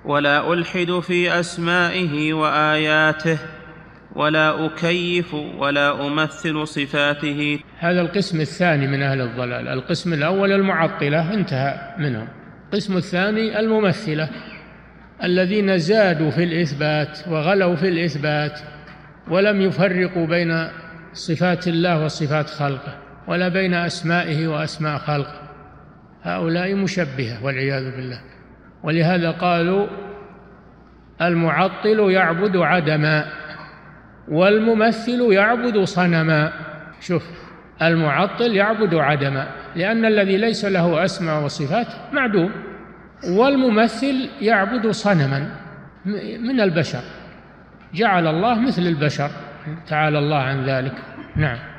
ولا ألحد في أسمائه وآياته، ولا أكيف ولا أمثل صفاته. هذا القسم الثاني من أهل الضلال. القسم الأول المعطلة انتهى منهم. القسم الثاني الممثلة الذين زادوا في الإثبات وغلوا في الإثبات ولم يفرقوا بين صفات الله وصفات خلقه ولا بين أسمائه وأسماء خلقه. هؤلاء مشبهة والعياذ بالله. ولهذا قالوا المعطل يعبد عدما والممثل يعبد صنما. شوف، المعطل يعبد عدما لأن الذي ليس له أسماء وصفات معدوم، والممثل يعبد صنما من البشر، جعل الله مثل البشر، تعالى الله عن ذلك. نعم.